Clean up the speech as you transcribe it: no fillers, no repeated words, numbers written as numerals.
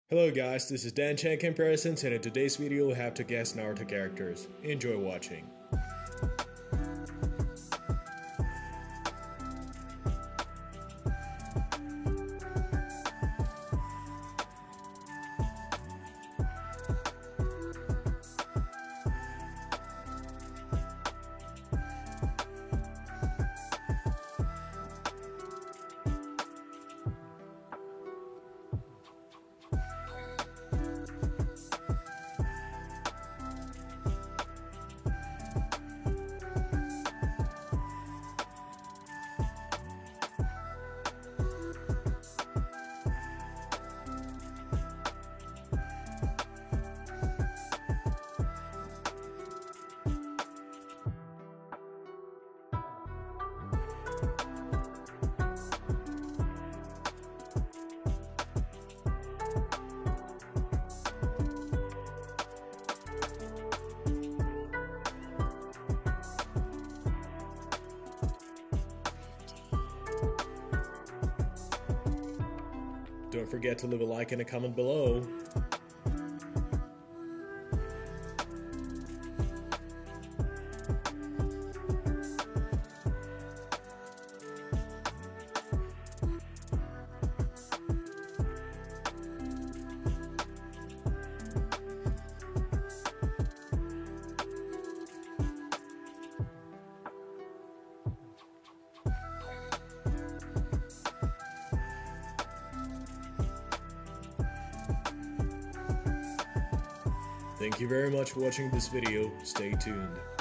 Hello guys, this is Dan Chan Comparisons, and in today's video we'll have to guess Naruto characters. Enjoy watching. Don't forget to leave a like and a comment below. Thank you very much for watching this video. Stay tuned.